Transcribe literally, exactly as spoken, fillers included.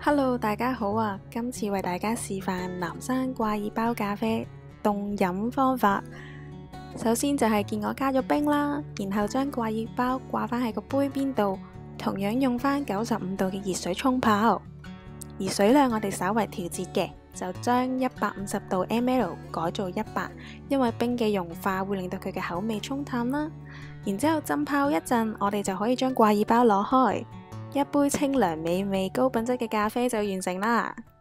Hello，大家好啊！今次為大家示範藍山掛耳包咖啡凍飲方法。首先就係見我加咗冰啦，然後將掛耳包掛返喺個杯邊度，同樣用返九十五度嘅熱水沖泡。而水量我哋稍為調節嘅，就將一百五十度 M L 改做一百，因為冰嘅融化會令到佢嘅口味沖淡啦。然之後浸泡一陣，我哋就可以將掛耳包攞開，一杯清涼美味高品質嘅咖啡就完成啦。